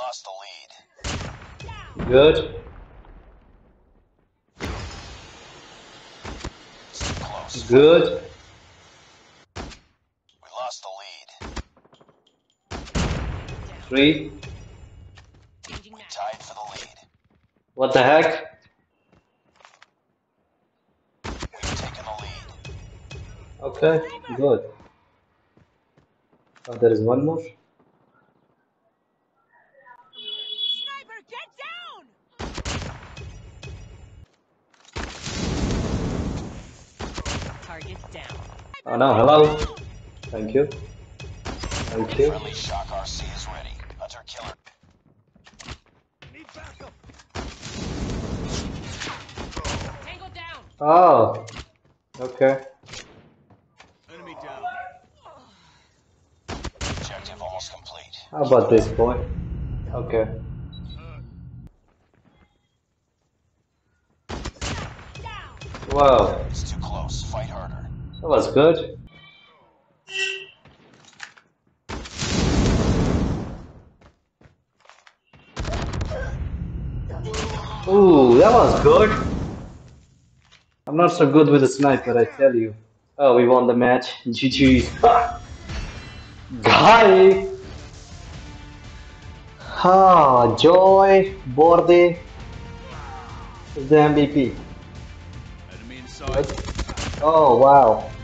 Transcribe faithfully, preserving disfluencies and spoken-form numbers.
lost the lead. Good. It's too close. Good. We lost the lead. Three. We tied for the lead. What the heck? We've taken the lead. Okay, good. Oh, there is one more. Sniper, get down! Target down. Oh no, hello. Thank you. Thank you. Friendly Shock R C is ready. Hunter killer. Need backup. Tango down. Oh. Okay. Enemy down. Objective almost complete. How about this boy? Okay. Wow. It's too close. Fight harder. That was good. Ooh, that was good. I'm not so good with the sniper, I tell you. Oh, we won the match. G G's. Guy! Ah, Joy Borde is the M V P. Enemy inside. Oh, wow.